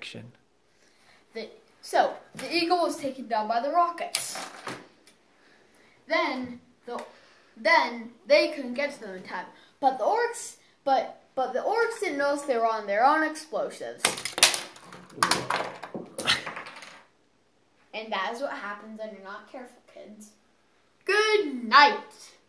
direction. So the eagle was taken down by the rockets. Then they couldn't get to them in time. But the orcs didn't notice they were on their own explosives. And that is what happens when you're not careful, kids. Good night.